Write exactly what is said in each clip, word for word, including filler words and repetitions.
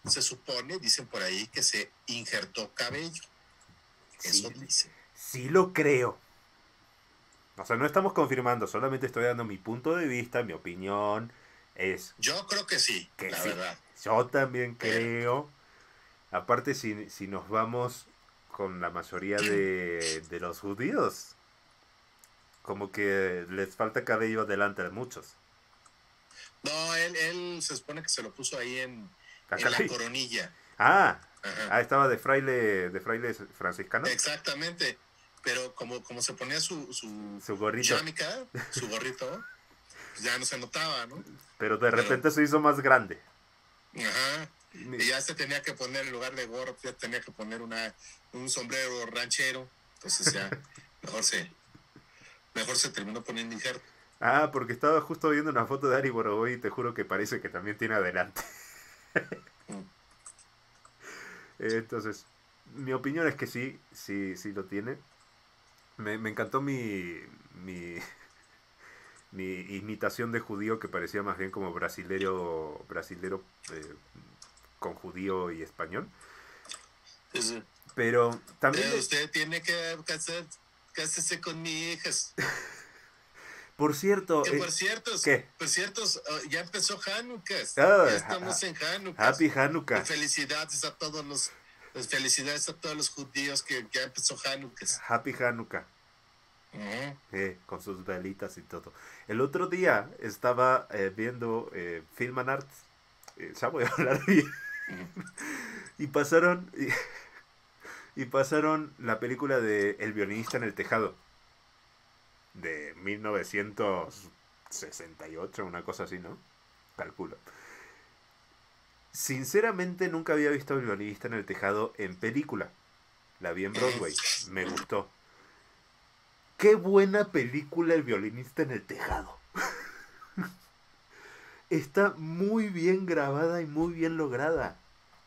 se supone, dicen por ahí, que se injertó cabello. Eso Sí, dice. sí lo creo. O sea, no estamos confirmando, solamente estoy dando mi punto de vista, mi opinión. Es Yo creo que sí, que la sí. verdad. Yo también Pero, creo. Aparte, si, si nos vamos con la mayoría de, de los judíos, como que les falta cabello delante de muchos. no, él, él se supone que se lo puso ahí en, Ah, en la caray. coronilla. Ah, Ajá. ah, estaba de fraile, de fraile franciscano. Exactamente. Pero como, como se ponía su, su Su gorrito. yarmulke, su gorrito, pues ya no se notaba, ¿no? Pero de Pero, repente se hizo más grande. ajá. Y ya se tenía que poner, en lugar de gorro, ya tenía que poner una, un sombrero ranchero. Entonces ya, mejor se, mejor se terminó poniendo injerto. Ah, porque estaba justo viendo una foto de Ari Boroboy y te juro que parece que también tiene adelante. Mm. Eh, Entonces, mi opinión es que sí, sí, sí lo tiene. Me, me encantó mi, mi, mi imitación de judío que parecía más bien como brasilero, brasilero eh, con judío y español. Entonces, Pero también, eh, le- usted tiene que casar, cásese con mi hijas. por cierto, Que eh, por cierto, ¿qué? por cierto, uh, ya empezó Hanukkah. Oh, Ya ha- ha- estamos en Hanukkah. Happy Y Hanukkah. felicidades a todos los, pues, felicidades a todos los judíos que ya empezó Hanukkah. Happy Hanukkah. Uh-huh. Eh, con sus velitas y todo. El otro día estaba eh, viendo eh, Film and Arts. Eh, ya voy a hablar bien. Uh-huh. Y pasaron. Y, y pasaron la película de El violinista en el tejado. De mil novecientos sesenta y ocho, una cosa así, ¿no? Calculo. Sinceramente nunca había visto El violinista en el tejado en película. La vi en Broadway. Me gustó. Qué buena película El violinista en el tejado. Está muy bien grabada y muy bien lograda.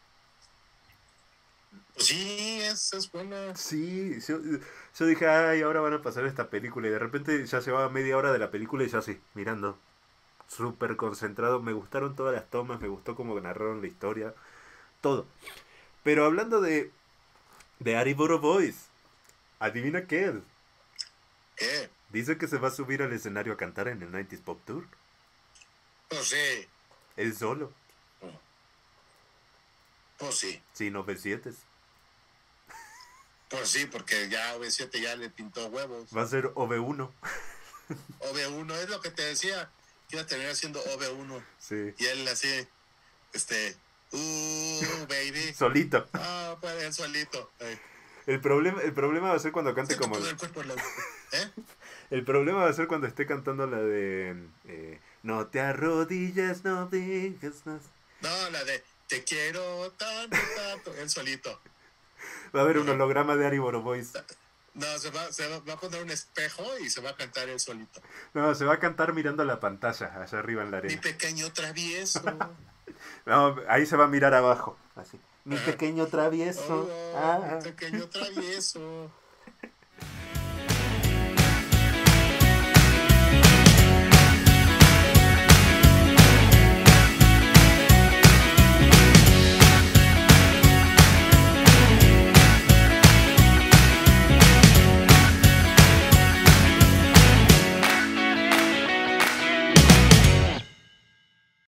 Pues sí, es, es buena. Sí, yo, yo dije, ay, ahora van a pasar esta película. Y de repente ya llevaba media hora de la película y ya así, mirando. Súper concentrado. Me gustaron todas las tomas, me gustó cómo narraron la historia. Todo. Pero hablando de, de Ari Borobois, adivina qué es. ¿Qué? Dice que se va a subir al escenario a cantar en el noventa Pop Tour. Pues sí. Él solo. Pues sí. Sin O V siete. Pues sí, porque ya O V siete ya le pintó huevos. Va a ser O V uno. O V uno, es lo que te decía. Que iba a terminar siendo O V uno. Sí. Y él así, este, uh, baby. Solito. Ah, pues él solito. Ay. El problema, el problema va a ser cuando cante Siento como... todo el cuerpo en la... ¿Eh? El problema va a ser cuando esté cantando la de... eh, no te arrodilles, no digas más. No, la de te quiero tanto, tanto. Él solito. Va a haber un Ajá. holograma de Ari Borobois. No, se va, se va, va a poner un espejo y se va a cantar él solito. No, se va a cantar mirando la pantalla, allá arriba en la Mi arena. pequeño travieso. No, ahí se va a mirar abajo. Así. Mi Ajá. pequeño travieso. Oh, Ah. mi pequeño travieso.